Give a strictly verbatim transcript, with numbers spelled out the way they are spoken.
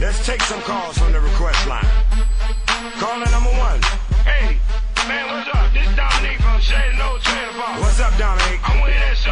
Let's take some calls from the request line. Calling, I'm